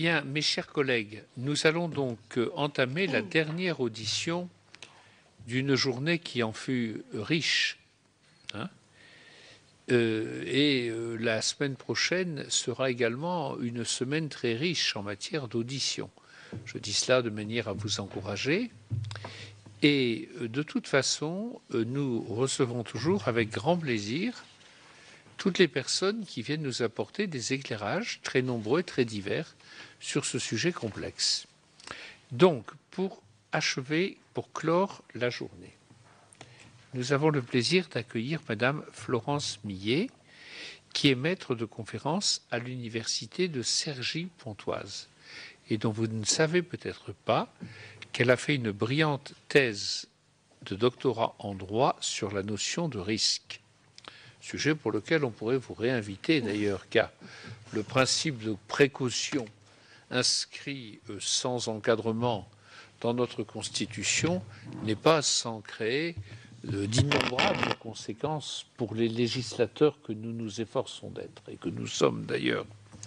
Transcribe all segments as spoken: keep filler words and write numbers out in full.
Bien, mes chers collègues, nous allons donc entamer la dernière audition d'une journée qui en fut riche. Hein euh, et euh, la semaine prochaine sera également une semaine très riche en matière d'audition. Je dis cela de manière à vous encourager. Et euh, de toute façon, euh, nous recevons toujours avec grand plaisir toutes les personnes qui viennent nous apporter des éclairages très nombreux, très divers sur ce sujet complexe. Donc, pour achever, pour clore la journée, nous avons le plaisir d'accueillir Madame Florence Millet, qui est maître de conférence à l'université de Cergy-Pontoise et dont vous ne savez peut-être pas qu'elle a fait une brillante thèse de doctorat en droit sur la notion de risque. Sujet pour lequel on pourrait vous réinviter d'ailleurs, car le principe de précaution inscrit euh, sans encadrement dans notre Constitution n'est pas sans créer euh, d'innombrables conséquences pour les législateurs que nous nous efforçons d'être et que nous sommes d'ailleurs.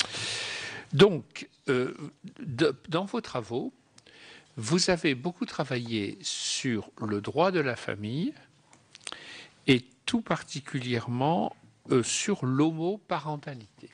Donc, euh, de, dans vos travaux, vous avez beaucoup travaillé sur le droit de la famille et tout particulièrement euh, sur l'homoparentalité.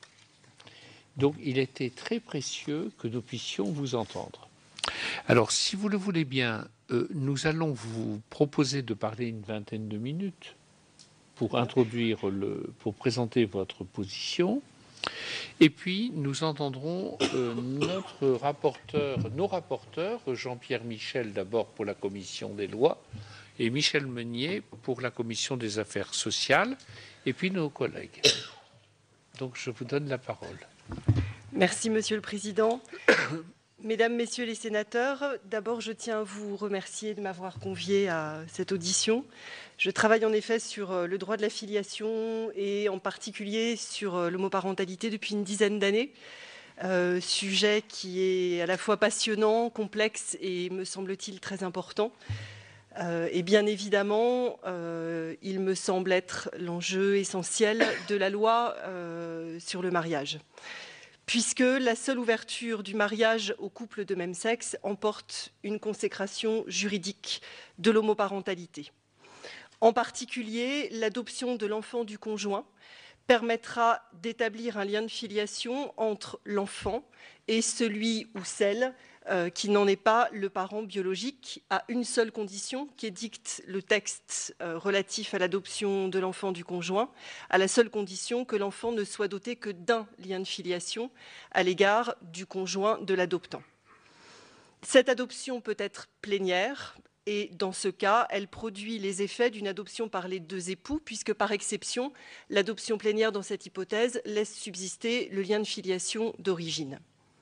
Donc, il était très précieux que nous puissions vous entendre. Alors, si vous le voulez bien, euh, nous allons vous proposer de parler une vingtaine de minutes pour introduire le, pour présenter votre position. Et puis, nous entendrons euh, notre rapporteur, nos rapporteurs, Jean-Pierre Michel d'abord pour la commission des lois, et Michel Meunier pour la commission des affaires sociales, et puis nos collègues. Donc, je vous donne la parole. Merci, Monsieur le Président. Mesdames, Messieurs les sénateurs, d'abord, je tiens à vous remercier de m'avoir convié à cette audition. Je travaille en effet sur le droit de la filiation et en particulier sur l'homoparentalité depuis une dizaine d'années. Euh, sujet qui est à la fois passionnant, complexe et, me semble-t-il, très important. Euh, et bien évidemment, euh, il me semble être l'enjeu essentiel de la loi euh, sur le mariage, puisque la seule ouverture du mariage aux couples de même sexe emporte une consécration juridique de l'homoparentalité. En particulier, l'adoption de l'enfant du conjoint permettra d'établir un lien de filiation entre l'enfant et celui ou celle euh, qui n'en est pas le parent biologique, à une seule condition qui édicte le texte euh, relatif à l'adoption de l'enfant du conjoint, à la seule condition que l'enfant ne soit doté que d'un lien de filiation à l'égard du conjoint de l'adoptant. Cette adoption peut être plénière, et dans ce cas, elle produit les effets d'une adoption par les deux époux, puisque par exception, l'adoption plénière dans cette hypothèse laisse subsister le lien de filiation d'origine.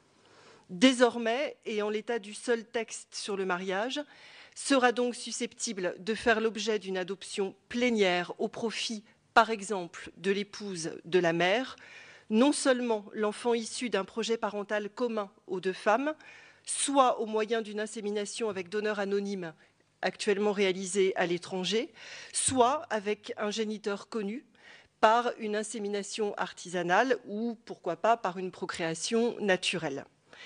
Désormais, et en l'état du seul texte sur le mariage, sera donc susceptible de faire l'objet d'une adoption plénière au profit, par exemple, de l'épouse de la mère, non seulement l'enfant issu d'un projet parental commun aux deux femmes, soit au moyen d'une insémination avec donneur anonyme actuellement réalisée à l'étranger, soit avec un géniteur connu par une insémination artisanale ou, pourquoi pas, par une procréation naturelle.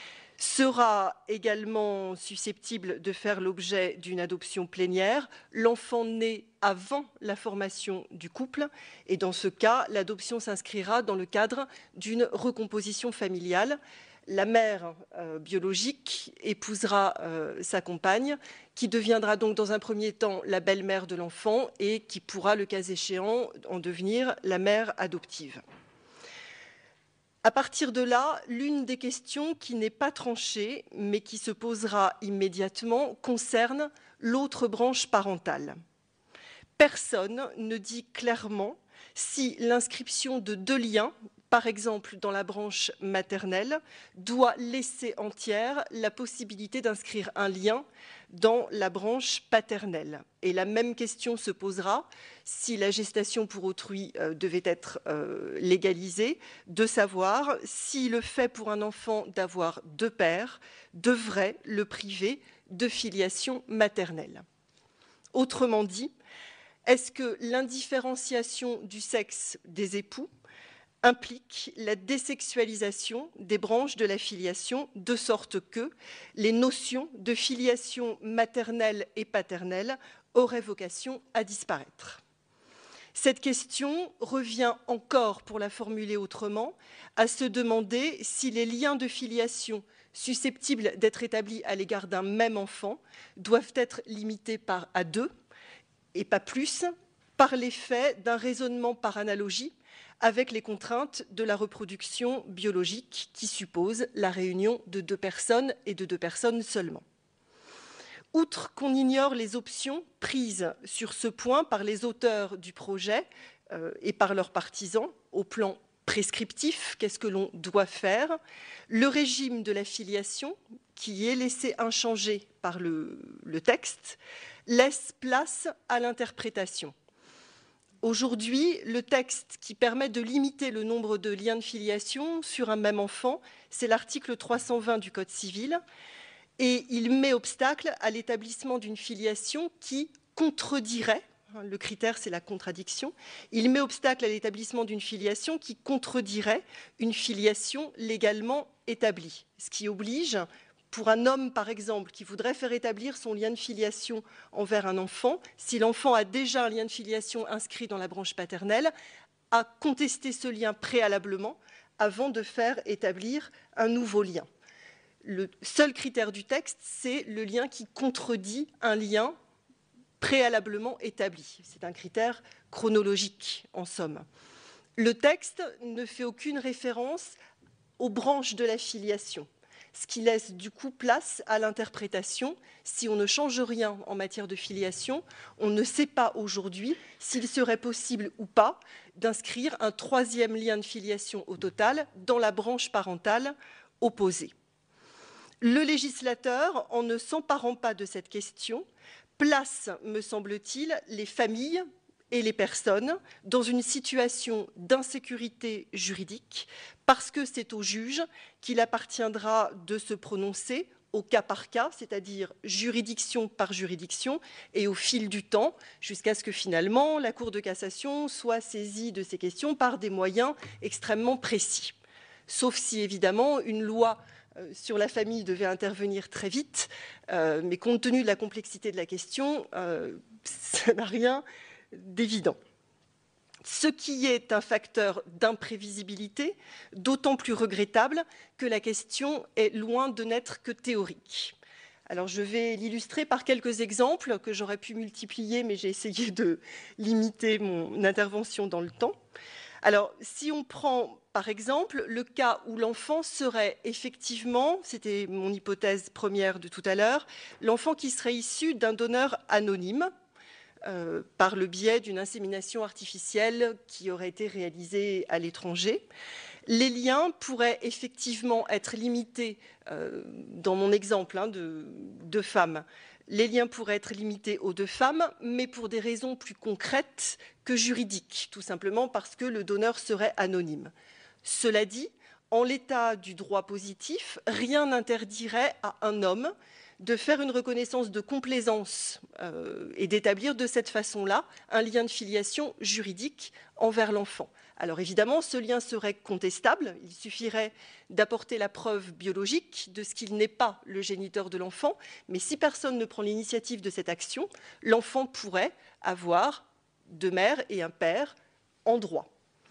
Sera également susceptible de faire l'objet d'une adoption plénière l'enfant né avant la formation du couple, et dans ce cas, l'adoption s'inscrira dans le cadre d'une recomposition familiale. La mère euh, biologique épousera euh, sa compagne, qui deviendra donc dans un premier temps la belle-mère de l'enfant et qui pourra, le cas échéant, en devenir la mère adoptive. À partir de là, l'une des questions qui n'est pas tranchée, mais qui se posera immédiatement, concerne l'autre branche parentale. Personne ne dit clairement si l'inscription de deux liens, par exemple dans la branche maternelle, doit laisser entière la possibilité d'inscrire un lien dans la branche paternelle. Et la même question se posera si la gestation pour autrui euh, devait être euh, légalisée, de savoir si le fait pour un enfant d'avoir deux pères devrait le priver de filiation maternelle. Autrement dit, est-ce que l'indifférenciation du sexe des époux implique la désexualisation des branches de la filiation, de sorte que les notions de filiation maternelle et paternelle auraient vocation à disparaître. Cette question revient encore, pour la formuler autrement, à se demander si les liens de filiation susceptibles d'être établis à l'égard d'un même enfant doivent être limités par à deux, et pas plus, par l'effet d'un raisonnement par analogie avec les contraintes de la reproduction biologique qui suppose la réunion de deux personnes et de deux personnes seulement. Outre qu'on ignore les options prises sur ce point par les auteurs du projet euh, et par leurs partisans au plan prescriptif, qu'est-ce que l'on doit faire, le régime de la filiation, qui est laissé inchangé par le, le texte, laisse place à l'interprétation. Aujourd'hui, le texte qui permet de limiter le nombre de liens de filiation sur un même enfant, c'est l'article trois cent vingt du Code civil, et il met obstacle à l'établissement d'une filiation qui contredirait, le critère c'est la contradiction, il met obstacle à l'établissement d'une filiation qui contredirait une filiation légalement établie, ce qui oblige, pour un homme, par exemple, qui voudrait faire établir son lien de filiation envers un enfant, si l'enfant a déjà un lien de filiation inscrit dans la branche paternelle, à contester ce lien préalablement avant de faire établir un nouveau lien. Le seul critère du texte, c'est le lien qui contredit un lien préalablement établi. C'est un critère chronologique, en somme. Le texte ne fait aucune référence aux branches de la filiation, ce qui laisse du coup place à l'interprétation. Si on ne change rien en matière de filiation, on ne sait pas aujourd'hui s'il serait possible ou pas d'inscrire un troisième lien de filiation au total dans la branche parentale opposée. Le législateur, en ne s'emparant pas de cette question, place, me semble-t-il, les familles et les personnes dans une situation d'insécurité juridique parce que c'est au juge qu'il appartiendra de se prononcer au cas par cas, c'est-à-dire juridiction par juridiction et au fil du temps, jusqu'à ce que finalement la Cour de cassation soit saisie de ces questions par des moyens extrêmement précis. Sauf si évidemment une loi sur la famille devait intervenir très vite, euh, mais compte tenu de la complexité de la question, euh, ça n'a rien d'évident. Ce qui est un facteur d'imprévisibilité, d'autant plus regrettable que la question est loin de n'être que théorique. Alors je vais l'illustrer par quelques exemples que j'aurais pu multiplier, mais j'ai essayé de limiter mon intervention dans le temps. Alors, si on prend, par exemple, le cas où l'enfant serait effectivement, c'était mon hypothèse première de tout à l'heure, l'enfant qui serait issu d'un donneur anonyme euh, par le biais d'une insémination artificielle qui aurait été réalisée à l'étranger, les liens pourraient effectivement être limités, euh, dans mon exemple hein, de, de femmes, les liens pourraient être limités aux deux femmes, mais pour des raisons plus concrètes que juridiques, tout simplement parce que le donneur serait anonyme. Cela dit, en l'état du droit positif, rien n'interdirait à un homme de faire une reconnaissance de complaisance euh, et d'établir de cette façon-là un lien de filiation juridique envers l'enfant. Alors évidemment, ce lien serait contestable. Il suffirait d'apporter la preuve biologique de ce qu'il n'est pas le géniteur de l'enfant. Mais si personne ne prend l'initiative de cette action, l'enfant pourrait avoir deux mères et un père en droit.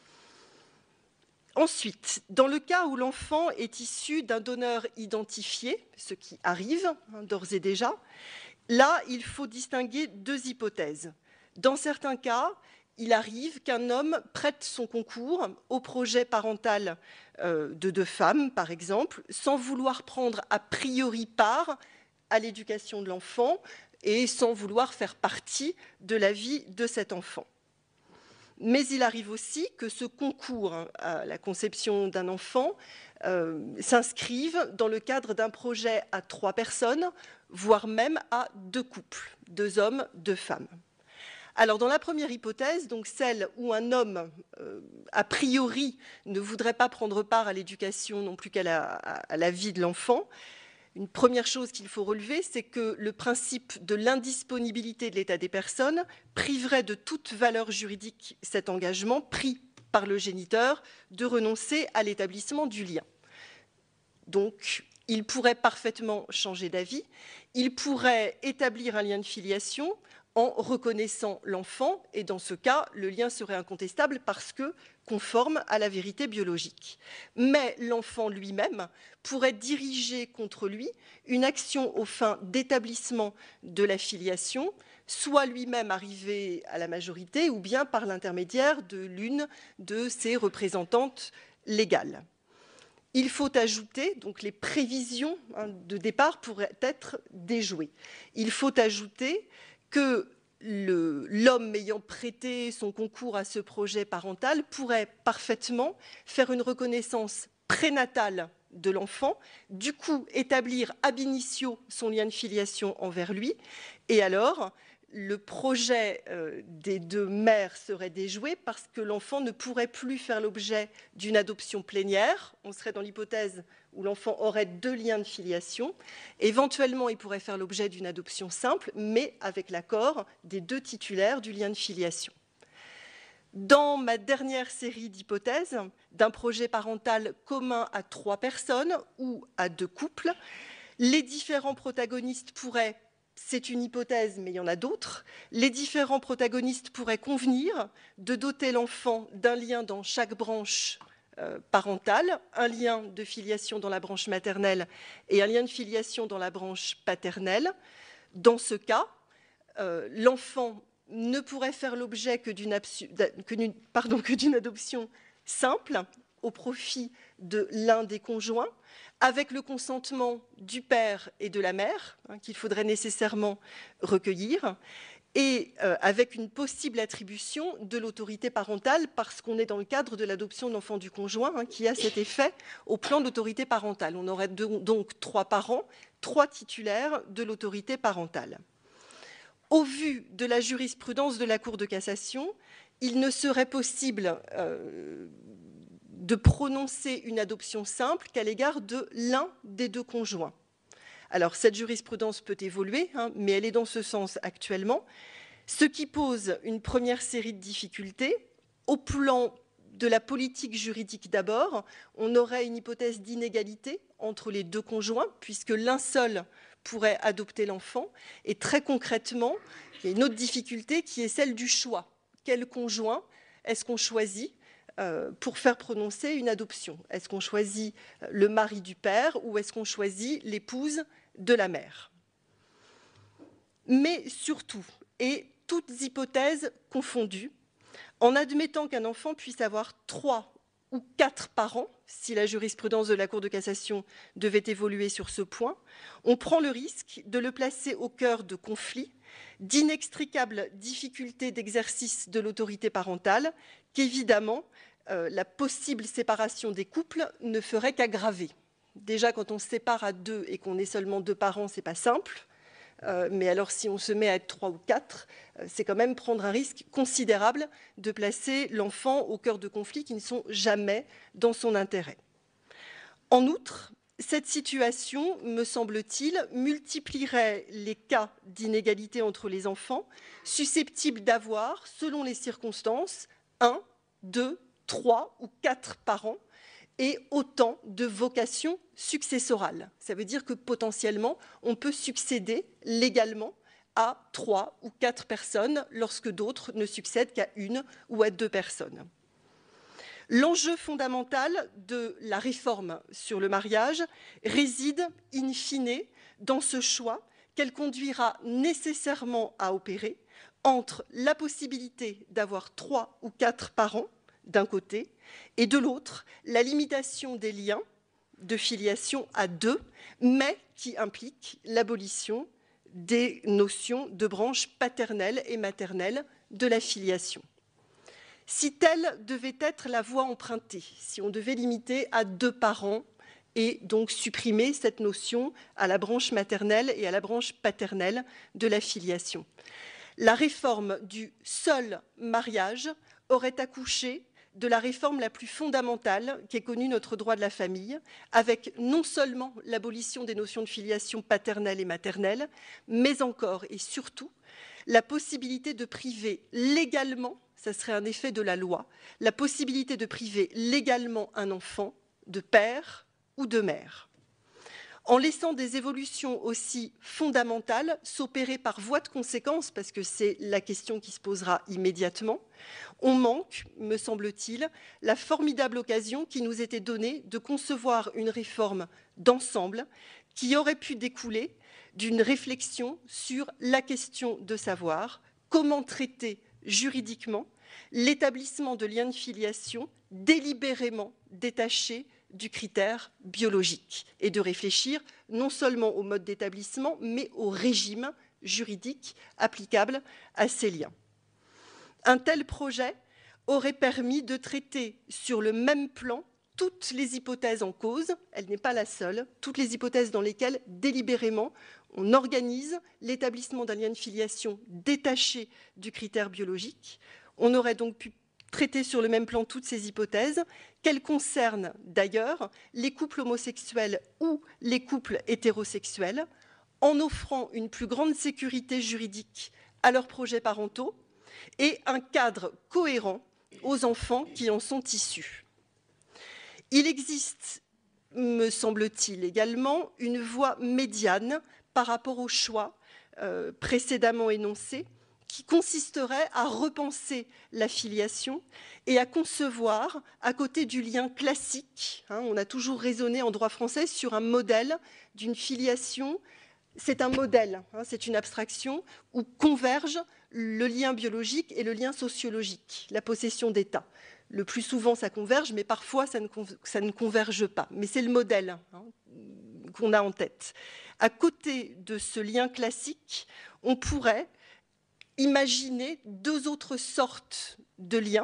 Ensuite, dans le cas où l'enfant est issu d'un donneur identifié, ce qui arrive hein, d'ores et déjà, là, il faut distinguer deux hypothèses. Dans certains cas, il arrive qu'un homme prête son concours au projet parental euh, de deux femmes, par exemple, sans vouloir prendre a priori part à l'éducation de l'enfant et sans vouloir faire partie de la vie de cet enfant. Mais il arrive aussi que ce concours à la conception d'un enfant euh, s'inscrive dans le cadre d'un projet à trois personnes, voire même à deux couples, deux hommes, deux femmes. Alors, dans la première hypothèse, donc celle où un homme, euh, a priori, ne voudrait pas prendre part à l'éducation non plus qu'à la, à la vie de l'enfant, une première chose qu'il faut relever, c'est que le principe de l'indisponibilité de l'état des personnes priverait de toute valeur juridique cet engagement pris par le géniteur de renoncer à l'établissement du lien. Donc, il pourrait parfaitement changer d'avis, il pourrait établir un lien de filiation en reconnaissant l'enfant, et dans ce cas, le lien serait incontestable parce que conforme à la vérité biologique. Mais l'enfant lui-même pourrait diriger contre lui une action aux fins d'établissement de la filiation, soit lui-même arrivé à la majorité, ou bien par l'intermédiaire de l'une de ses représentantes légales. Il faut ajouter, donc les prévisions hein, de départ pourraient être déjouées. Il faut ajouter que l'homme ayant prêté son concours à ce projet parental pourrait parfaitement faire une reconnaissance prénatale de l'enfant, du coup établir ab initio son lien de filiation envers lui, et alors le projet euh, des deux mères serait déjoué parce que l'enfant ne pourrait plus faire l'objet d'une adoption plénière. On serait dans l'hypothèse où l'enfant aurait deux liens de filiation. Éventuellement, il pourrait faire l'objet d'une adoption simple, mais avec l'accord des deux titulaires du lien de filiation. Dans ma dernière série d'hypothèses d'un projet parental commun à trois personnes ou à deux couples, les différents protagonistes pourraient, c'est une hypothèse, mais il y en a d'autres, les différents protagonistes pourraient convenir de doter l'enfant d'un lien dans chaque branche euh, parentale, un lien de filiation dans la branche maternelle et un lien de filiation dans la branche paternelle. Dans ce cas, euh, l'enfant ne pourrait faire l'objet que d'une adoption simple au profit de l'un des conjoints, avec le consentement du père et de la mère, hein, qu'il faudrait nécessairement recueillir, et euh, avec une possible attribution de l'autorité parentale, parce qu'on est dans le cadre de l'adoption de l'enfant du conjoint, hein, qui a cet effet au plan de l'autorité parentale. On aurait donc trois parents, trois titulaires de l'autorité parentale. Au vu de la jurisprudence de la Cour de cassation, il ne serait possible euh, de prononcer une adoption simple qu'à l'égard de l'un des deux conjoints. Alors, cette jurisprudence peut évoluer, hein, mais elle est dans ce sens actuellement, ce qui pose une première série de difficultés. Au plan de la politique juridique d'abord, on aurait une hypothèse d'inégalité entre les deux conjoints, puisque l'un seul pourrait adopter l'enfant. Et très concrètement, il y a une autre difficulté qui est celle du choix. Quel conjoint est-ce qu'on choisit euh, pour faire prononcer une adoption? Est-ce qu'on choisit le mari du père ou est-ce qu'on choisit l'épouse de la mère? Mais surtout, et toutes hypothèses confondues, en admettant qu'un enfant puisse avoir trois ou quatre parents, si la jurisprudence de la Cour de cassation devait évoluer sur ce point, on prend le risque de le placer au cœur de conflits, d'inextricables difficultés d'exercice de l'autorité parentale, qu'évidemment, euh, la possible séparation des couples ne ferait qu'aggraver. Déjà, quand on se sépare à deux et qu'on est seulement deux parents, c'est pas simple. Euh, mais alors, si on se met à être trois ou quatre, euh, c'est quand même prendre un risque considérable de placer l'enfant au cœur de conflits qui ne sont jamais dans son intérêt. En outre, cette situation, me semble-t-il, multiplierait les cas d'inégalité entre les enfants, susceptibles d'avoir, selon les circonstances, un, deux, trois ou quatre parents, et autant de vocations successorales. Ça veut dire que potentiellement, on peut succéder légalement à trois ou quatre personnes lorsque d'autres ne succèdent qu'à une ou à deux personnes. L'enjeu fondamental de la réforme sur le mariage réside in fine dans ce choix qu'elle conduira nécessairement à opérer entre la possibilité d'avoir trois ou quatre parents d'un côté, et de l'autre, la limitation des liens de filiation à deux, mais qui implique l'abolition des notions de branche paternelle et maternelle de la filiation. Si telle devait être la voie empruntée, si on devait limiter à deux parents et donc supprimer cette notion à la branche maternelle et à la branche paternelle de la filiation, la réforme du seul mariage aurait accouché de la réforme la plus fondamentale qu'ait connue notre droit de la famille, avec non seulement l'abolition des notions de filiation paternelle et maternelle, mais encore et surtout la possibilité de priver légalement ça serait un effet de la loi, la possibilité de priver légalement un enfant de père ou de mère, en laissant des évolutions aussi fondamentales s'opérer par voie de conséquence, parce que c'est la question qui se posera immédiatement. On manque, me semble-t-il, la formidable occasion qui nous était donnée de concevoir une réforme d'ensemble qui aurait pu découler d'une réflexion sur la question de savoir comment traiter juridiquement l'établissement de liens de filiation délibérément détachés du critère biologique et de réfléchir non seulement au mode d'établissement, mais au régime juridique applicable à ces liens. Un tel projet aurait permis de traiter sur le même plan toutes les hypothèses en cause, elle n'est pas la seule, toutes les hypothèses dans lesquelles délibérément on organise l'établissement d'un lien de filiation détaché du critère biologique. On aurait donc pu traiter sur le même plan toutes ces hypothèses, qu'elles concernent d'ailleurs les couples homosexuels ou les couples hétérosexuels, en offrant une plus grande sécurité juridique à leurs projets parentaux et un cadre cohérent aux enfants qui en sont issus. Il existe, me semble-t-il également, une voie médiane par rapport au choix euh, précédemment énoncé, qui consisterait à repenser la filiation et à concevoir, à côté du lien classique, hein, on a toujours raisonné en droit français sur un modèle d'une filiation, c'est un modèle, hein, c'est une abstraction, où convergent le lien biologique et le lien sociologique, la possession d'État. Le plus souvent, ça converge, mais parfois, ça ne, ça ne converge pas. Mais c'est le modèle hein, qu'on a en tête. À côté de ce lien classique, on pourrait imaginer deux autres sortes de liens.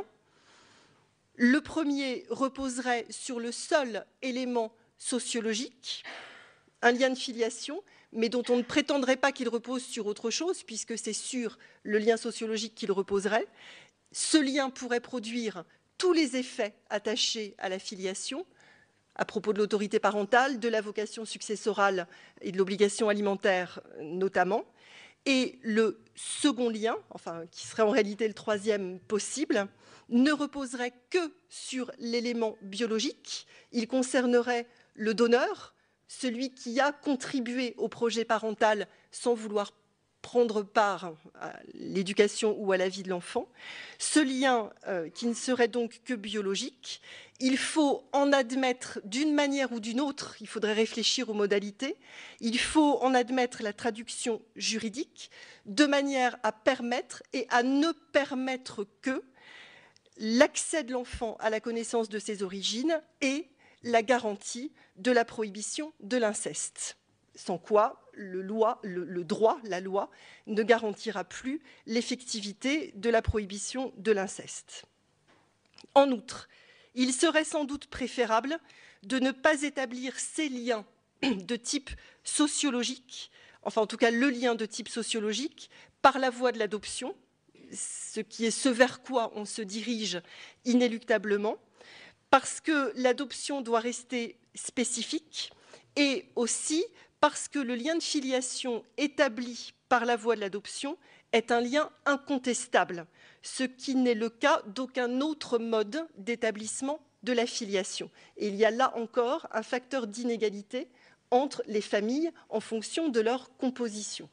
Le premier reposerait sur le seul élément sociologique, un lien de filiation, mais dont on ne prétendrait pas qu'il repose sur autre chose, puisque c'est sur le lien sociologique qu'il reposerait. Ce lien pourrait produire tous les effets attachés à la filiation, à propos de l'autorité parentale, de la vocation successorale et de l'obligation alimentaire notamment. Et le second lien, enfin, qui serait en réalité le troisième possible, ne reposerait que sur l'élément biologique. Il concernerait le donneur, celui qui a contribué au projet parental sans vouloir prendre part à l'éducation ou à la vie de l'enfant. Ce lien euh, qui ne serait donc que biologique, il faut en admettre d'une manière ou d'une autre, il faudrait réfléchir aux modalités, il faut en admettre la traduction juridique de manière à permettre et à ne permettre que l'accès de l'enfant à la connaissance de ses origines et la garantie de la prohibition de l'inceste. Sans quoi le, loi, le, le droit, la loi, ne garantira plus l'effectivité de la prohibition de l'inceste. En outre, il serait sans doute préférable de ne pas établir ces liens de type sociologique, enfin en tout cas le lien de type sociologique, par la voie de l'adoption, ce qui est ce vers quoi on se dirige inéluctablement, parce que l'adoption doit rester spécifique et aussi parce que le lien de filiation établi par la voie de l'adoption est un lien incontestable, ce qui n'est le cas d'aucun autre mode d'établissement de la filiation. Et il y a là encore un facteur d'inégalité entre les familles en fonction de leur composition.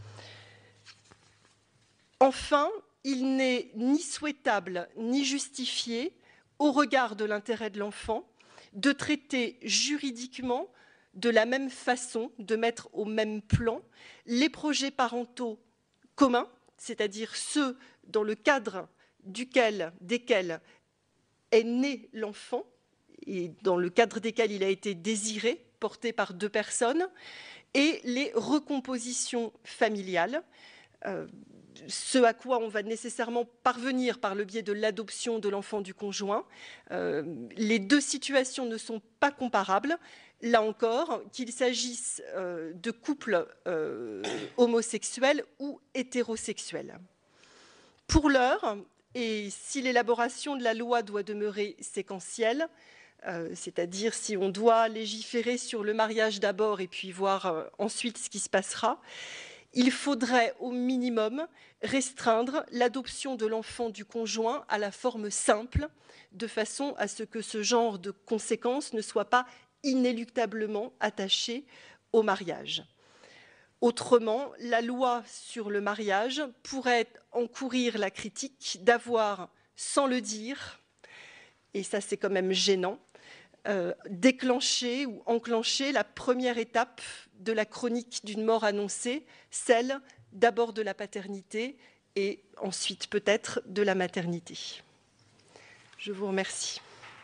Enfin, il n'est ni souhaitable ni justifié, au regard de l'intérêt de l'enfant, de traiter juridiquement de la même façon, de mettre au même plan les projets parentaux communs, c'est-à-dire ceux dans le cadre duquel, desquels est né l'enfant et dans le cadre desquels il a été désiré, porté par deux personnes, et les recompositions familiales, euh, ce à quoi on va nécessairement parvenir par le biais de l'adoption de l'enfant du conjoint. Euh, les deux situations ne sont pas comparables. Là encore, qu'il s'agisse euh, de couples euh, homosexuels ou hétérosexuels. Pour l'heure, et si l'élaboration de la loi doit demeurer séquentielle, euh, c'est-à-dire si on doit légiférer sur le mariage d'abord et puis voir euh, ensuite ce qui se passera, il faudrait au minimum restreindre l'adoption de l'enfant du conjoint à la forme simple, de façon à ce que ce genre de conséquences ne soit pas inéluctablement attaché au mariage. Autrement, la loi sur le mariage pourrait encourir la critique d'avoir, sans le dire, et ça c'est quand même gênant, euh, déclenché ou enclenché la première étape de la chronique d'une mort annoncée, celle d'abord de la paternité et ensuite peut-être de la maternité. Je vous remercie.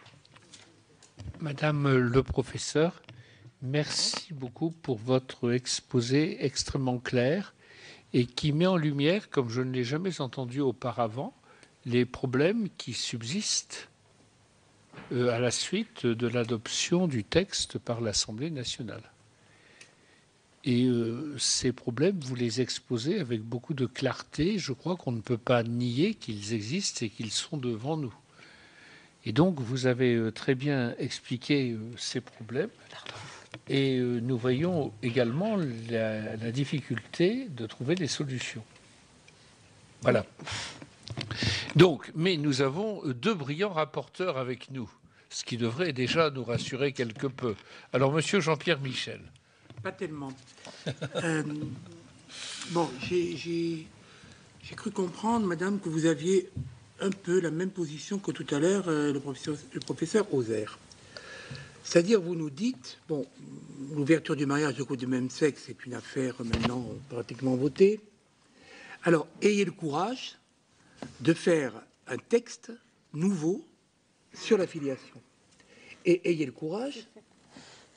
Madame le professeur, merci beaucoup pour votre exposé extrêmement clair et qui met en lumière, comme je ne l'ai jamais entendu auparavant, les problèmes qui subsistent euh, à la suite de l'adoption du texte par l'Assemblée nationale. Et euh, ces problèmes, vous les exposez avec beaucoup de clarté. Je crois qu'on ne peut pas nier qu'ils existent et qu'ils sont devant nous. Et donc, vous avez euh, très bien expliqué euh, ces problèmes. Et euh, nous voyons également la, la difficulté de trouver des solutions. Voilà. Donc, mais nous avons deux brillants rapporteurs avec nous, ce qui devrait déjà nous rassurer quelque peu. Alors, monsieur Jean-Pierre Michel. Pas tellement. euh, bon, j'ai cru comprendre, madame, que vous aviez un peu la même position que tout à l'heure euh, le professeur, le professeur Ozer. C'est-à-dire, vous nous dites, bon, l'ouverture du mariage de couple de même sexe est une affaire maintenant pratiquement votée. Alors, ayez le courage de faire un texte nouveau sur la filiation. Et ayez le courage... Comment ?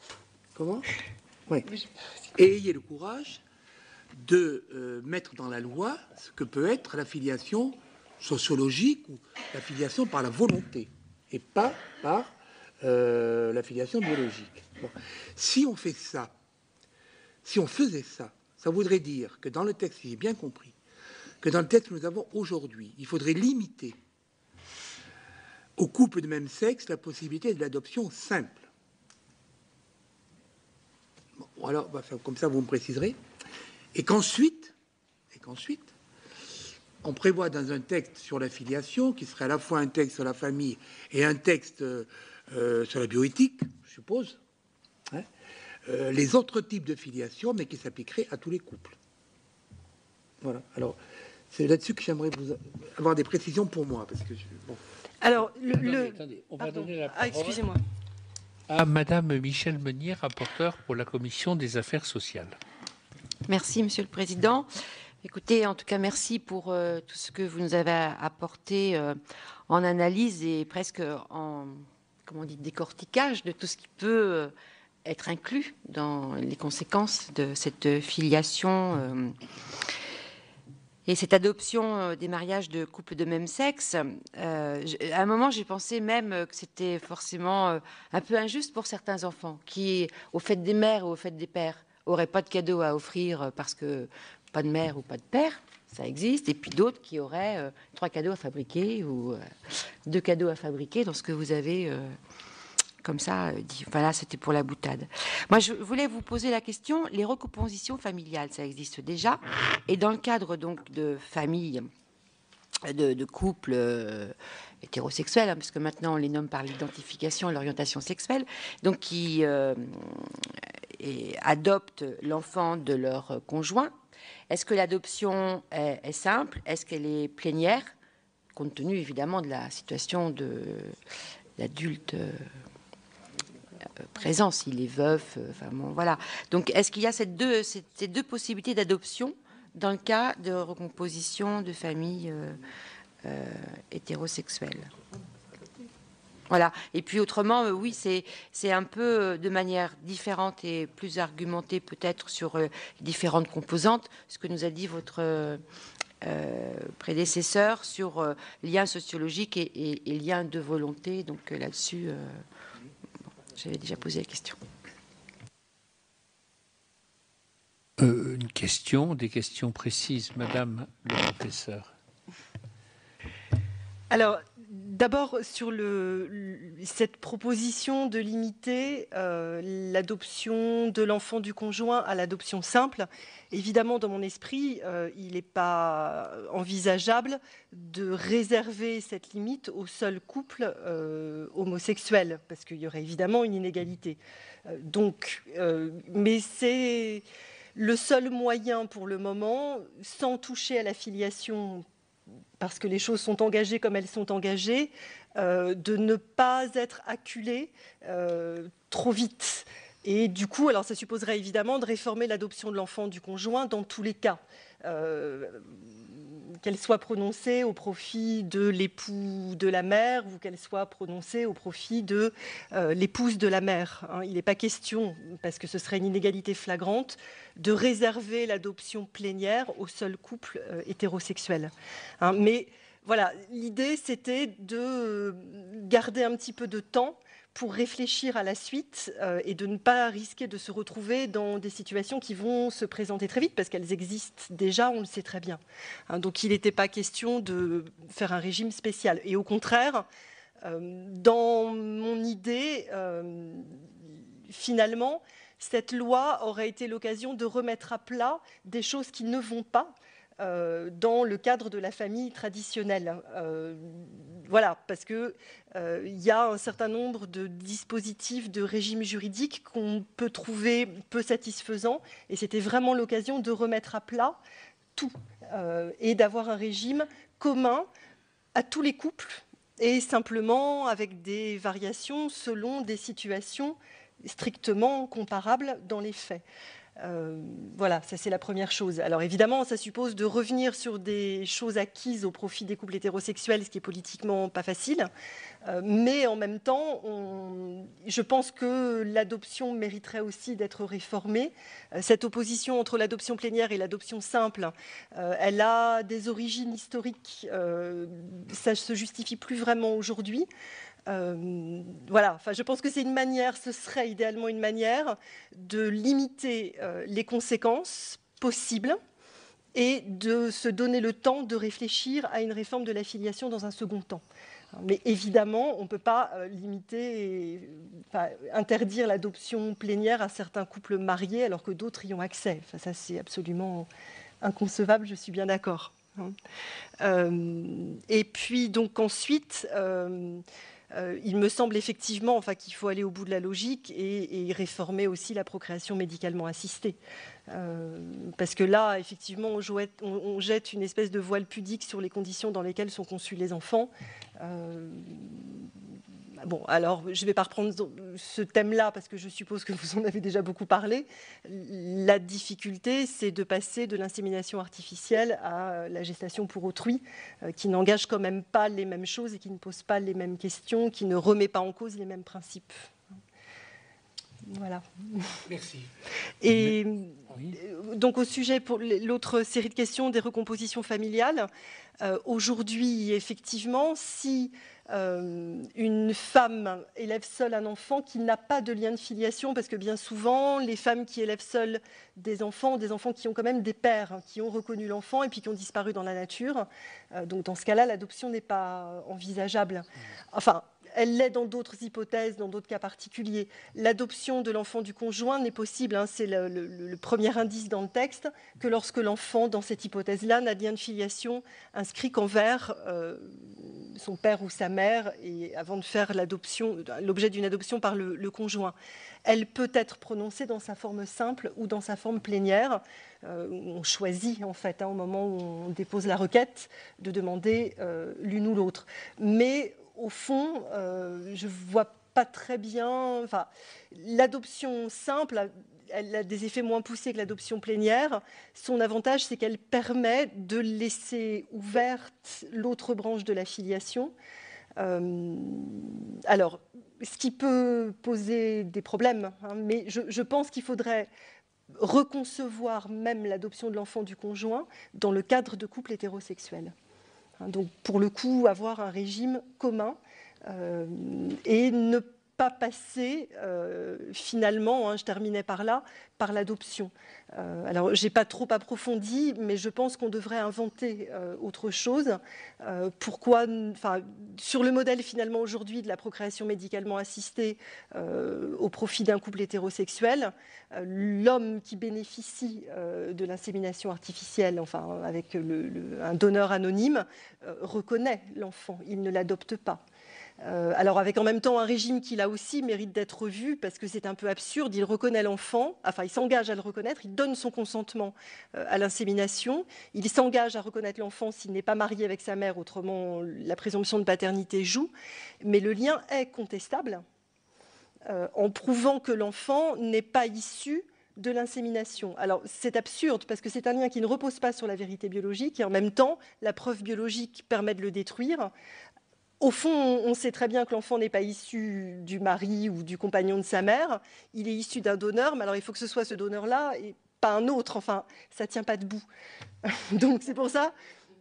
Oui. Et ayez le courage de euh, mettre dans la loi ce que peut être la filiation sociologique ou la filiation par la volonté et pas par euh, la filiation biologique. Bon. Si on fait ça, si on faisait ça, ça voudrait dire que dans le texte, si j'ai bien compris, que dans le texte que nous avons aujourd'hui, il faudrait limiter aux couples de même sexe la possibilité de l'adoption simple. Bon, alors, bah, comme ça, vous me préciserez. Et qu'ensuite, et qu'ensuite, on prévoit dans un texte sur la filiation, qui serait à la fois un texte sur la famille et un texte euh, sur la bioéthique, je suppose, hein, euh, les autres types de filiation, mais qui s'appliqueraient à tous les couples. Voilà. Alors, c'est là-dessus que j'aimerais vous avoir des précisions pour moi, parce que je, bon. Alors, le, attendez, le... attendez, on va donner la parole. Ah, excusez-moi. À Madame Michèle Meunier, rapporteure pour la Commission des affaires sociales. Merci, Monsieur le Président. Écoutez, en tout cas, merci pour euh, tout ce que vous nous avez apporté euh, en analyse et presque en, comment on dit, décortiquage de tout ce qui peut euh, être inclus dans les conséquences de cette filiation euh, et cette adoption des mariages de couples de même sexe. Euh, à un moment, j'ai pensé même que c'était forcément euh, un peu injuste pour certains enfants qui, au fait des mères ou au fait des pères, n'auraient pas de cadeaux à offrir parce que pas de mère ou pas de père, ça existe, et puis d'autres qui auraient euh, trois cadeaux à fabriquer ou euh, deux cadeaux à fabriquer dans ce que vous avez euh, comme ça euh, dit. Voilà, c'était pour la boutade. Moi, je voulais vous poser la question, les recompositions familiales, ça existe déjà, et dans le cadre donc de familles, de, de couples euh, hétérosexuels, hein, parce que maintenant on les nomme par l'identification et l'orientation sexuelle, donc qui euh, et adoptent l'enfant de leur conjoint. Est-ce que l'adoption est, est simple? Est-ce qu'elle est plénière, compte tenu évidemment de la situation de l'adulte euh, présent, s'il est veuf, euh, enfin bon, voilà. Donc, est-ce qu'il y a ces deux, ces, ces deux possibilités d'adoption dans le cas de recomposition de familles euh, euh, hétérosexuelles? Voilà. Et puis autrement, euh, oui, c'est c'est un peu euh, de manière différente et plus argumentée peut-être sur euh, différentes composantes, ce que nous a dit votre euh, euh, prédécesseur sur euh, lien sociologique et, et, et lien de volonté. Donc euh, là-dessus, euh, bon, j'avais déjà posé la question. Euh, une question, des questions précises, Madame le professeur. Alors, D'abord, sur le, le, cette proposition de limiter euh, l'adoption de l'enfant du conjoint à l'adoption simple, évidemment, dans mon esprit, euh, il n'est pas envisageable de réserver cette limite au seul couple euh, homosexuel, parce qu'il y aurait évidemment une inégalité. Euh, donc, euh, mais c'est le seul moyen pour le moment, sans toucher à la filiation, parce que les choses sont engagées comme elles sont engagées, euh, de ne pas être acculé euh, trop vite. Et du coup, alors ça supposerait évidemment de réformer l'adoption de l'enfant du conjoint dans tous les cas, euh, qu'elle soit prononcée au profit de l'époux de la mère ou qu'elle soit prononcée au profit de euh, l'épouse de la mère. Hein. Il n'est pas question, parce que ce serait une inégalité flagrante, de réserver l'adoption plénière au seul couple euh, hétérosexuel. Hein. Mais voilà, l'idée c'était de garder un petit peu de temps pour réfléchir à la suite euh, et de ne pas risquer de se retrouver dans des situations qui vont se présenter très vite, parce qu'elles existent déjà, on le sait très bien. Hein, donc il n'était pas question de faire un régime spécial. Et au contraire, euh, dans mon idée, euh, finalement, cette loi aurait été l'occasion de remettre à plat des choses qui ne vont pas Euh, dans le cadre de la famille traditionnelle. Euh, voilà, parce qu'il euh, y a un certain nombre de dispositifs, de régimes juridiques qu'on peut trouver peu satisfaisants, et c'était vraiment l'occasion de remettre à plat tout euh, et d'avoir un régime commun à tous les couples, et simplement avec des variations selon des situations strictement comparables dans les faits. Euh, voilà, ça c'est la première chose. Alors évidemment, ça suppose de revenir sur des choses acquises au profit des couples hétérosexuels, ce qui est politiquement pas facile. Euh, mais en même temps, on, je pense que l'adoption mériterait aussi d'être réformée. Euh, cette opposition entre l'adoption plénière et l'adoption simple, euh, elle a des origines historiques. Euh, ça ne se justifie plus vraiment aujourd'hui. Euh, voilà, enfin, je pense que c'est une manière, ce serait idéalement une manière de limiter euh, les conséquences possibles et de se donner le temps de réfléchir à une réforme de la filiation dans un second temps. Mais évidemment, on ne peut pas euh, limiter, et, enfin, interdire l'adoption plénière à certains couples mariés alors que d'autres y ont accès. Enfin, ça, c'est absolument inconcevable, je suis bien d'accord. Euh, et puis, donc, ensuite... Euh, Euh, il me semble effectivement enfin, qu'il faut aller au bout de la logique et, et réformer aussi la procréation médicalement assistée. Euh, parce que là, effectivement, on, jouette, on, on jette une espèce de voile pudique sur les conditions dans lesquelles sont conçus les enfants. Euh, Bon, alors, je ne vais pas reprendre ce thème-là parce que je suppose que vous en avez déjà beaucoup parlé. La difficulté, c'est de passer de l'insémination artificielle à la gestation pour autrui, euh, qui n'engage quand même pas les mêmes choses et qui ne pose pas les mêmes questions, qui ne remet pas en cause les mêmes principes. Voilà. Merci. Et Oui. donc, au sujet, pour l'autre série de questions des recompositions familiales, euh, aujourd'hui, effectivement, si euh, une femme élève seule un enfant qui n'a pas de lien de filiation, parce que bien souvent, les femmes qui élèvent seules des enfants, des enfants qui ont quand même des pères, hein, qui ont reconnu l'enfant et puis qui ont disparu dans la nature, euh, donc dans ce cas-là, l'adoption n'est pas envisageable. Enfin, elle l'est dans d'autres hypothèses, dans d'autres cas particuliers. L'adoption de l'enfant du conjoint n'est possible, hein, c'est le, le, le premier indice dans le texte, que lorsque l'enfant, dans cette hypothèse-là, n'a de lien de filiation inscrit qu'envers euh, son père ou sa mère, et avant de faire l'adoption, l'objet d'une adoption par le, le conjoint. Elle peut être prononcée dans sa forme simple ou dans sa forme plénière. Euh, on choisit, en fait, hein, au moment où on dépose la requête, de demander euh, l'une ou l'autre. Mais au fond, euh, je ne vois pas très bien... Enfin, l'adoption simple, elle a des effets moins poussés que l'adoption plénière. Son avantage, c'est qu'elle permet de laisser ouverte l'autre branche de la filiation. Euh, alors, ce qui peut poser des problèmes, hein, mais je, je pense qu'il faudrait reconcevoir même l'adoption de l'enfant du conjoint dans le cadre de couples hétérosexuels. Donc, pour le coup, avoir un régime commun euh, et ne pas passer euh, finalement, hein, je terminais par là, par l'adoption. Euh, alors, j'ai pas trop approfondi, mais je pense qu'on devrait inventer euh, autre chose. Euh, pourquoi, enfin, sur le modèle finalement aujourd'hui de la procréation médicalement assistée euh, au profit d'un couple hétérosexuel, euh, l'homme qui bénéficie euh, de l'insémination artificielle, enfin avec le, le, un donneur anonyme, euh, reconnaît l'enfant, il ne l'adopte pas. Euh, alors avec en même temps un régime qui là aussi mérite d'être revu parce que c'est un peu absurde, il reconnaît l'enfant, enfin il s'engage à le reconnaître, il donne son consentement euh, à l'insémination, il s'engage à reconnaître l'enfant s'il n'est pas marié avec sa mère, autrement la présomption de paternité joue, mais le lien est contestable euh, en prouvant que l'enfant n'est pas issu de l'insémination. Alors c'est absurde parce que c'est un lien qui ne repose pas sur la vérité biologique et en même temps la preuve biologique permet de le détruire. Au fond, on sait très bien que l'enfant n'est pas issu du mari ou du compagnon de sa mère. Il est issu d'un donneur, mais alors il faut que ce soit ce donneur-là et pas un autre. Enfin, ça ne tient pas debout. Donc c'est pour ça.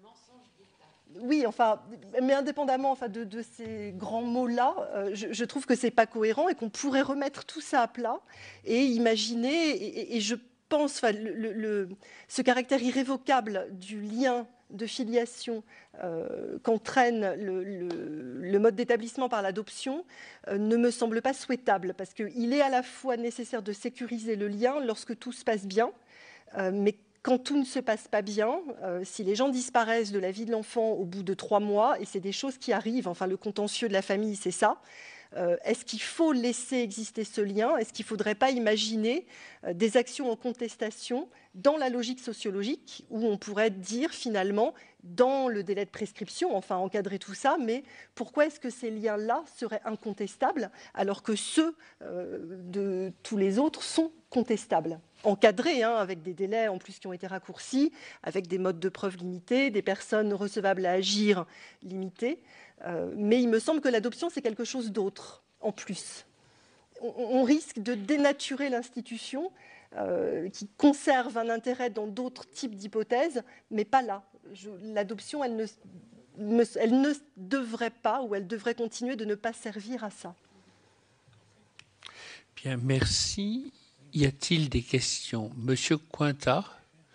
Oui, enfin, mais indépendamment enfin, de, de ces grands mots-là, euh, je, je trouve que c'est pas cohérent et qu'on pourrait remettre tout ça à plat et imaginer. Et, et, et je pense, enfin, le, le, ce caractère irrévocable du lien de filiation euh, qu'entraîne le, le, le mode d'établissement par l'adoption euh, ne me semble pas souhaitable parce qu'il est à la fois nécessaire de sécuriser le lien lorsque tout se passe bien, euh, mais quand tout ne se passe pas bien, euh, si les gens disparaissent de la vie de l'enfant au bout de trois mois, et c'est des choses qui arrivent, enfin le contentieux de la famille, c'est ça, Euh, est-ce qu'il faut laisser exister ce lien? Est-ce qu'il ne faudrait pas imaginer euh, des actions en contestation dans la logique sociologique où on pourrait dire finalement, dans le délai de prescription, enfin encadrer tout ça, mais pourquoi est-ce que ces liens-là seraient incontestables alors que ceux euh, de tous les autres sont contestables? Encadrés, hein, avec des délais en plus qui ont été raccourcis, avec des modes de preuve limités, des personnes recevables à agir limitées. Euh, mais il me semble que l'adoption, c'est quelque chose d'autre, en plus. On, on risque de dénaturer l'institution euh, qui conserve un intérêt dans d'autres types d'hypothèses, mais pas là. L'adoption, elle ne, elle ne devrait pas, ou elle devrait continuer de ne pas servir à ça. Bien, merci. Y a-t-il des questions? Monsieur Cointat.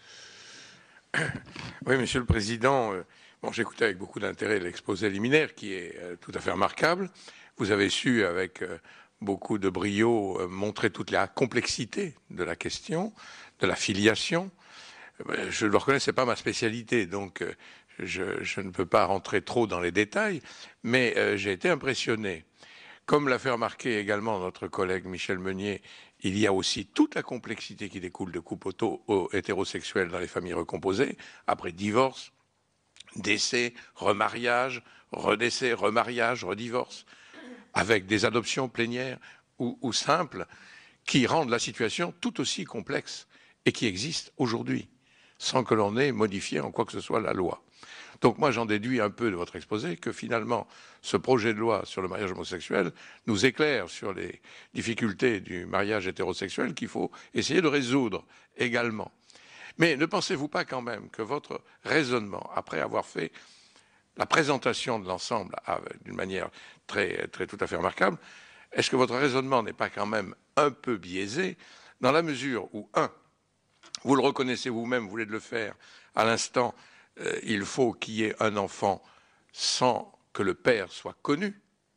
Oui, Monsieur le Président, euh, bon, j'écoutais avec beaucoup d'intérêt l'exposé liminaire qui est euh, tout à fait remarquable. Vous avez su, avec euh, beaucoup de brio, euh, montrer toute la complexité de la question, de la filiation. Euh, je le reconnais, ce n'est pas ma spécialité, donc euh, je, je ne peux pas rentrer trop dans les détails, mais euh, j'ai été impressionné. Comme l'a fait remarquer également notre collègue Michel Meunier, il y a aussi toute la complexité qui découle de couples hétérosexuels dans les familles recomposées, après divorce, décès, remariage, redécès, remariage, redivorce, avec des adoptions plénières ou, ou simples, qui rendent la situation tout aussi complexe et qui existent aujourd'hui, sans que l'on ait modifié en quoi que ce soit la loi. Donc moi, j'en déduis un peu de votre exposé que finalement, ce projet de loi sur le mariage homosexuel nous éclaire sur les difficultés du mariage hétérosexuel qu'il faut essayer de résoudre également. Mais ne pensez-vous pas quand même que votre raisonnement, après avoir fait la présentation de l'ensemble d'une manière très, très tout à fait remarquable, est-ce que votre raisonnement n'est pas quand même un peu biaisé dans la mesure où, un, vous le reconnaissez vous-même, vous voulez de le faire à l'instant, Euh, il faut qu'il y ait un enfant sans que le père soit connu.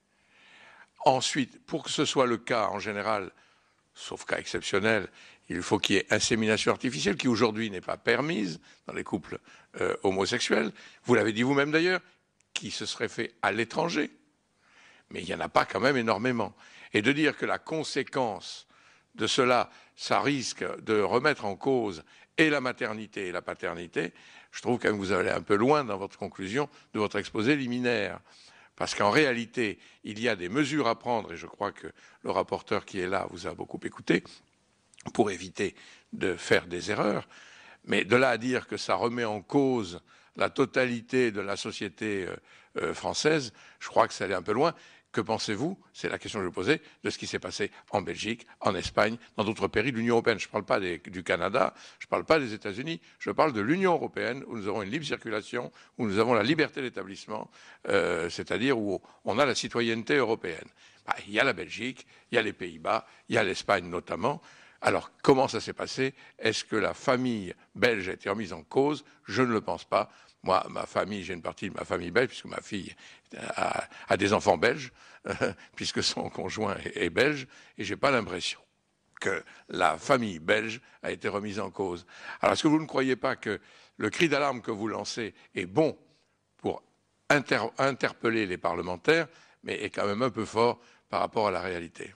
Ensuite, pour que ce soit le cas, en général, sauf cas exceptionnel, il faut qu'il y ait insémination artificielle, qui aujourd'hui n'est pas permise dans les couples euh, homosexuels. Vous l'avez dit vous-même d'ailleurs, qui se serait fait à l'étranger. Mais il n'y en a pas quand même énormément. Et de dire que la conséquence de cela, ça risque de remettre en cause et la maternité et la paternité, je trouve quand même que vous allez un peu loin dans votre conclusion de votre exposé liminaire. Parce qu'en réalité, il y a des mesures à prendre, et je crois que le rapporteur qui est là vous a beaucoup écouté, pour éviter de faire des erreurs. Mais de là à dire que ça remet en cause la totalité de la société euh, euh, française, je crois que ça allait un peu loin. Que pensez-vous, c'est la question que je vous posais, de ce qui s'est passé en Belgique, en Espagne, dans d'autres pays de l'Union européenne? Je ne parle pas des, du Canada, je ne parle pas des États-Unis, je parle de l'Union européenne, où nous avons une libre circulation, où nous avons la liberté d'établissement, euh, c'est-à-dire où on a la citoyenneté européenne. Bah, il y a la Belgique, il y a les Pays-Bas, il y a l'Espagne notamment. Alors, comment ça s'est passé? Est-ce que la famille belge a été remise en cause? Je ne le pense pas. Moi, ma famille, j'ai une partie de ma famille belge, puisque ma fille a, a des enfants belges, euh, puisque son conjoint est, est belge, et je n'ai pas l'impression que la famille belge a été remise en cause. Alors, est-ce que vous ne croyez pas que le cri d'alarme que vous lancez est bon pour inter interpeller les parlementaires, mais est quand même un peu fort par rapport à la réalité?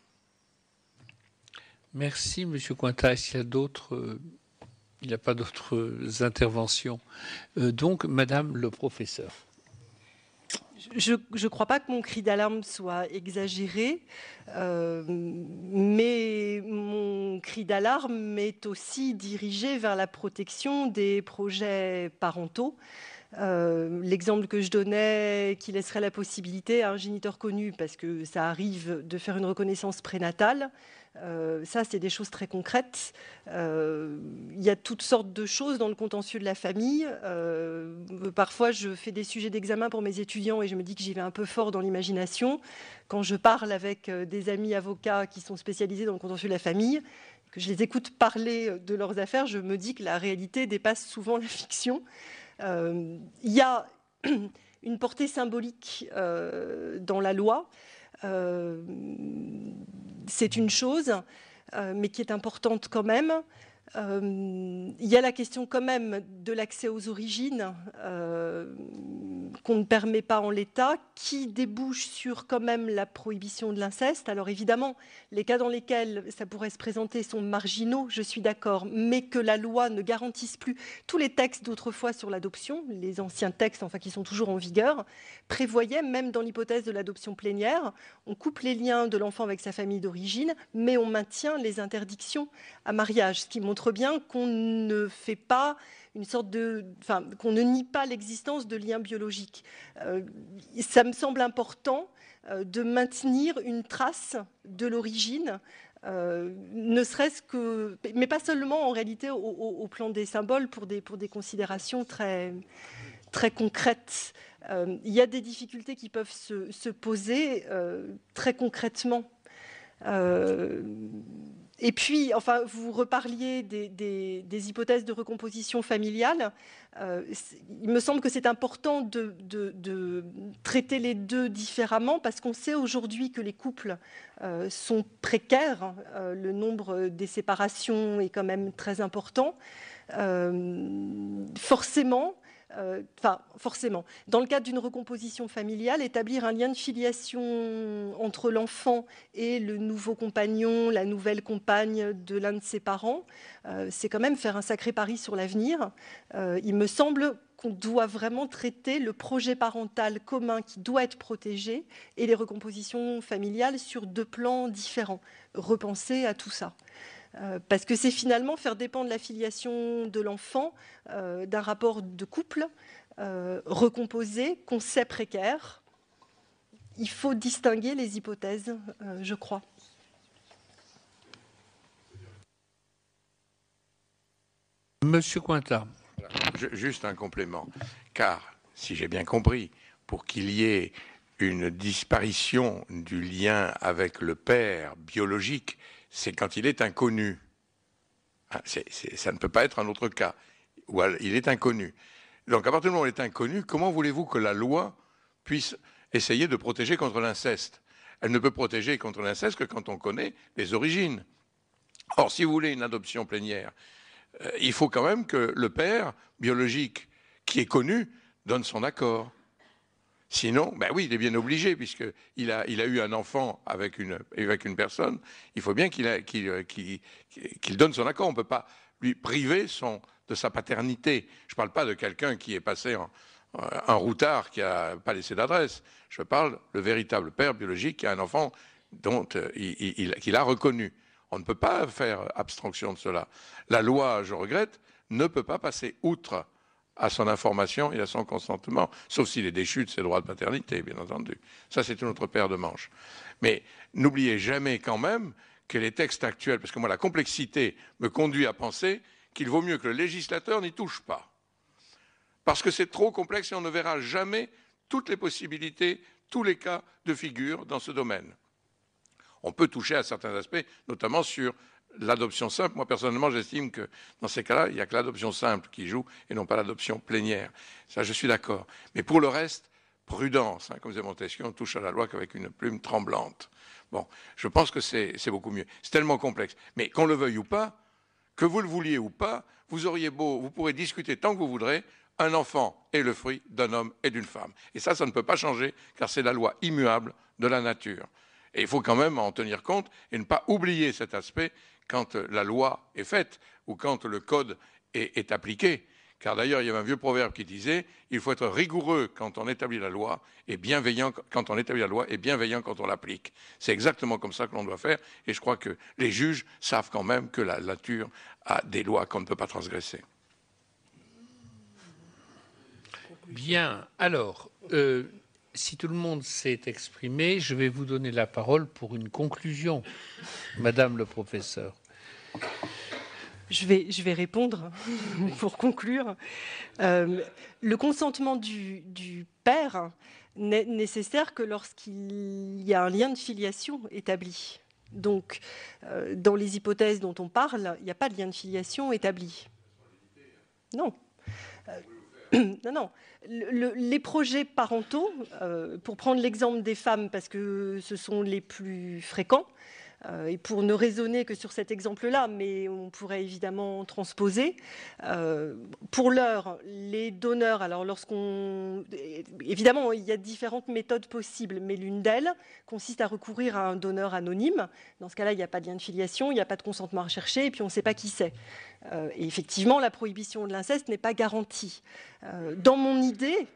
Merci, Monsieur Cointat. Est-ce qu'il y a d'autres... Euh... Il n'y a pas d'autres interventions. Euh, donc, Madame le professeur. Je ne crois pas que mon cri d'alarme soit exagéré, euh, mais mon cri d'alarme est aussi dirigé vers la protection des projets parentaux. Euh, L'exemple que je donnais, qui laisserait la possibilité à un géniteur connu, parce que ça arrive, de faire une reconnaissance prénatale, Euh, ça, c'est des choses très concrètes. Euh, il y a toutes sortes de choses dans le contentieux de la famille. Euh, parfois, je fais des sujets d'examen pour mes étudiants et je me dis que j'y vais un peu fort dans l'imagination. Quand je parle avec des amis avocats qui sont spécialisés dans le contentieux de la famille, que je les écoute parler de leurs affaires, je me dis que la réalité dépasse souvent la fiction. Euh, il y a une portée symbolique euh, dans la loi. Euh, c'est une chose, euh, mais qui est importante quand même. Euh, il y a la question quand même de l'accès aux origines euh, qu'on ne permet pas en l'état, qui débouche sur quand même la prohibition de l'inceste. Alors évidemment, les cas dans lesquels ça pourrait se présenter sont marginaux, je suis d'accord, mais que la loi ne garantisse plus. Tous les textes d'autrefois sur l'adoption, les anciens textes enfin, qui sont toujours en vigueur, prévoyaient, même dans l'hypothèse de l'adoption plénière, on coupe les liens de l'enfant avec sa famille d'origine, mais on maintient les interdictions à mariage, ce qui montre bien qu'on ne fait pas une sorte de, enfin, qu'on ne nie pas l'existence de liens biologiques. Euh, ça me semble important euh, de maintenir une trace de l'origine, euh, ne serait-ce que, mais pas seulement en réalité au, au, au plan des symboles, pour des, pour des considérations très, très concrètes. Euh, il y a des difficultés qui peuvent se, se poser euh, très concrètement. Euh, Et puis, enfin, vous reparliez des, des, des hypothèses de recomposition familiale. Euh, il me semble que c'est important de, de, de traiter les deux différemment, parce qu'on sait aujourd'hui que les couples euh, sont précaires. Euh, le nombre des séparations est quand même très important. Euh, forcément, Euh, enfin, forcément, dans le cadre d'une recomposition familiale, établir un lien de filiation entre l'enfant et le nouveau compagnon, la nouvelle compagne de l'un de ses parents, euh, c'est quand même faire un sacré pari sur l'avenir. Euh, il me semble qu'on doit vraiment traiter le projet parental commun qui doit être protégé et les recompositions familiales sur deux plans différents. Repenser à tout ça. Euh, parce que c'est finalement faire dépendre la filiation de l'enfant euh, d'un rapport de couple euh, recomposé, qu'on sait précaire. Il faut distinguer les hypothèses, euh, je crois. Monsieur Cointat. Juste un complément, car si j'ai bien compris, pour qu'il y ait une disparition du lien avec le père biologique, c'est quand il est inconnu. C'est, c'est, ça ne peut pas être un autre cas, où il est inconnu. Donc à partir du moment où il est inconnu, comment voulez-vous que la loi puisse essayer de protéger contre l'inceste? Elle ne peut protéger contre l'inceste que quand on connaît les origines. Or, si vous voulez une adoption plénière, euh, il faut quand même que le père biologique qui est connu donne son accord. Sinon, ben oui, il est bien obligé, puisqu'il a, il a eu un enfant avec une, avec une personne, il faut bien qu'il, a, qu'il, qu'il, qu'il donne son accord. On ne peut pas lui priver son, de sa paternité. Je ne parle pas de quelqu'un qui est passé en, un routard, qui n'a pas laissé d'adresse. Je parle le véritable père biologique qui a un enfant dont euh, il, il, qu'il a reconnu. On ne peut pas faire abstraction de cela. La loi, je regrette, ne peut pas passer outre à son information et à son consentement, sauf s'il est déchu de ses droits de paternité, bien entendu. Ça, c'est une autre paire de manches. Mais n'oubliez jamais quand même que les textes actuels, parce que moi, la complexité me conduit à penser qu'il vaut mieux que le législateur n'y touche pas. Parce que c'est trop complexe et on ne verra jamais toutes les possibilités, tous les cas de figure dans ce domaine. On peut toucher à certains aspects, notamment sur l'adoption simple. Moi, personnellement, j'estime que dans ces cas-là, il n'y a que l'adoption simple qui joue et non pas l'adoption plénière. Ça, je suis d'accord. Mais pour le reste, prudence. Hein, comme disait Montesquieu, on touche à la loi qu'avec une plume tremblante. Bon, je pense que c'est beaucoup mieux. C'est tellement complexe. Mais qu'on le veuille ou pas, que vous le vouliez ou pas, vous auriez beau, vous pourrez discuter tant que vous voudrez, un enfant est le fruit d'un homme et d'une femme. Et ça, ça ne peut pas changer, car c'est la loi immuable de la nature. Et il faut quand même en tenir compte et ne pas oublier cet aspect quand la loi est faite ou quand le code est, est appliqué. Car d'ailleurs, il y avait un vieux proverbe qui disait « Il faut être rigoureux quand on établit la loi et bienveillant quand on établit la loi et bienveillant quand on l'applique. » C'est exactement comme ça que l'on doit faire. Et je crois que les juges savent quand même que la nature a des lois qu'on ne peut pas transgresser. Bien. Alors, euh, si tout le monde s'est exprimé, je vais vous donner la parole pour une conclusion, Madame le professeur. Je vais, je vais répondre pour conclure. Euh, le consentement du, du père n'est nécessaire que lorsqu'il y a un lien de filiation établi. Donc, euh, dans les hypothèses dont on parle, il n'y a pas de lien de filiation établi. Non. Euh, non, non. Le, le, les projets parentaux, euh, pour prendre l'exemple des femmes, parce que ce sont les plus fréquents, euh, et pour ne raisonner que sur cet exemple-là, mais on pourrait évidemment transposer. Euh, pour l'heure, les donneurs, alors lorsqu'on... Évidemment, il y a différentes méthodes possibles, mais l'une d'elles consiste à recourir à un donneur anonyme. Dans ce cas-là, il n'y a pas de lien de filiation, il n'y a pas de consentement à rechercher, et puis on ne sait pas qui c'est. Euh, et effectivement, la prohibition de l'inceste n'est pas garantie. Euh, dans mon idée...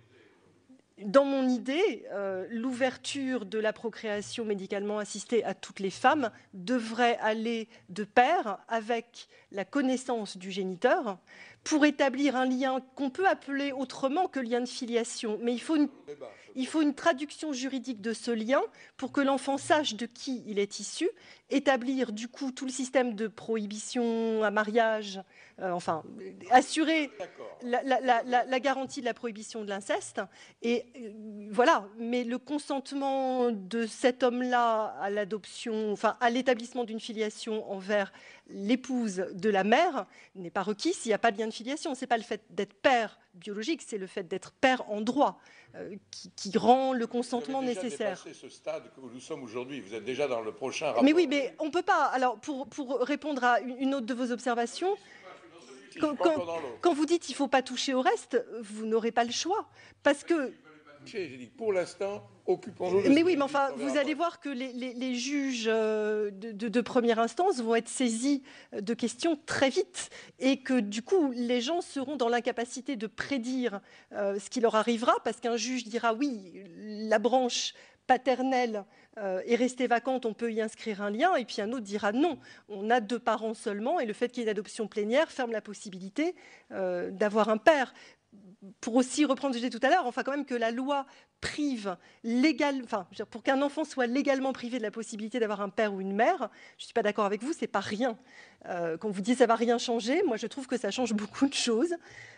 Dans mon idée, euh, l'ouverture de la procréation médicalement assistée à toutes les femmes devrait aller de pair avec la connaissance du géniteur pour établir un lien qu'on peut appeler autrement que lien de filiation. Mais il faut une, il faut une traduction juridique de ce lien pour que l'enfant sache de qui il est issu, établir du coup tout le système de prohibition à mariage, euh, enfin, assurer la, la, la, la garantie de la prohibition de l'inceste. Et euh, voilà, mais le consentement de cet homme-là à l'adoption, enfin à l'établissement d'une filiation envers l'épouse de la mère n'est pas requis s'il n'y a pas de lien de filiation. Ce n'est pas le fait d'être père biologique, c'est le fait d'être père en droit euh, qui, qui rend le consentement nécessaire. Vous avez déjà dépassé ce stade où nous sommes aujourd'hui. Vous êtes déjà dans le prochain rapport. Mais oui, mais on ne peut pas. Alors, pour, pour répondre à une autre de vos observations, quand, quand, quand vous dites qu'il ne faut pas toucher au reste, vous n'aurez pas le choix. Parce que... J'ai dit pour l'instant, occupons-nous de... Mais oui, mais enfin, vous allez voir que les, les, les juges de, de, de première instance vont être saisis de questions très vite et que du coup, les gens seront dans l'incapacité de prédire euh, ce qui leur arrivera parce qu'un juge dira oui, la branche paternelle euh, est restée vacante, on peut y inscrire un lien, et puis un autre dira non, on a deux parents seulement et le fait qu'il y ait une adoption plénière ferme la possibilité euh, d'avoir un père. Pour aussi reprendre ce que j'ai dit tout à l'heure, enfin quand même que la loi prive légal, enfin pour qu'un enfant soit légalement privé de la possibilité d'avoir un père ou une mère, je ne suis pas d'accord avec vous, c'est pas rien. Euh, quand vous dites ça va rien changer, moi je trouve que ça change beaucoup de choses.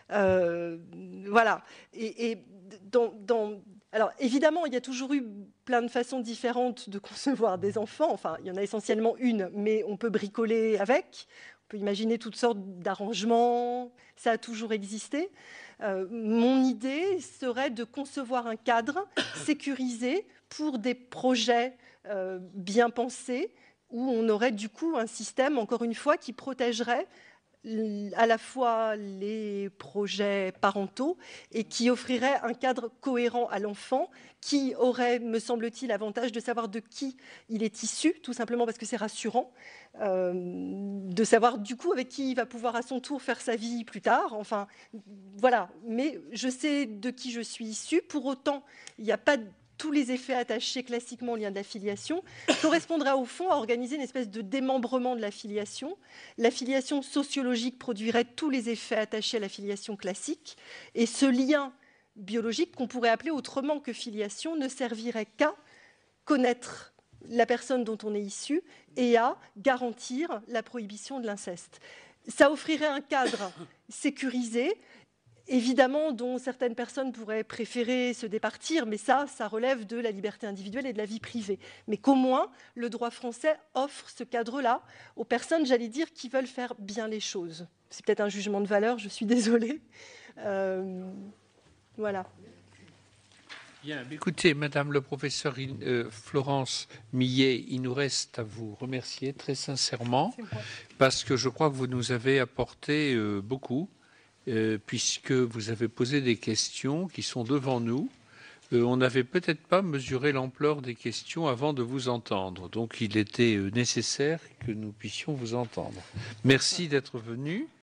Euh, voilà. Et, et dans, dans, alors évidemment, il y a toujours eu plein de façons différentes de concevoir des enfants. Enfin, il y en a essentiellement une, mais on peut bricoler avec. On peut imaginer toutes sortes d'arrangements. Ça a toujours existé. Euh, mon idée serait de concevoir un cadre sécurisé pour des projets euh, bien pensés où on aurait du coup un système, encore une fois, qui protégerait à la fois les projets parentaux et qui offrirait un cadre cohérent à l'enfant qui aurait, me semble-t-il, l'avantage de savoir de qui il est issu, tout simplement parce que c'est rassurant, euh, de savoir du coup avec qui il va pouvoir à son tour faire sa vie plus tard. Enfin, voilà. Mais je sais de qui je suis issu. Pour autant, il n'y a pas tous les effets attachés classiquement au lien de la filiation, correspondrait au fond à organiser une espèce de démembrement de la filiation. La filiation sociologique produirait tous les effets attachés à la filiation classique, et ce lien biologique, qu'on pourrait appeler autrement que filiation, ne servirait qu'à connaître la personne dont on est issu et à garantir la prohibition de l'inceste. Ça offrirait un cadre sécurisé, évidemment, dont certaines personnes pourraient préférer se départir, mais ça, ça relève de la liberté individuelle et de la vie privée. Mais qu'au moins, le droit français offre ce cadre-là aux personnes, j'allais dire, qui veulent faire bien les choses. C'est peut-être un jugement de valeur, je suis désolée. Euh, voilà. Bien, écoutez, Madame le professeur euh, Florence Millet, il nous reste à vous remercier très sincèrement, parce que je crois que vous nous avez apporté euh, beaucoup. Euh, puisque vous avez posé des questions qui sont devant nous. Euh, on n'avait peut-être pas mesuré l'ampleur des questions avant de vous entendre. Donc il était euh, nécessaire que nous puissions vous entendre. Merci d'être venu.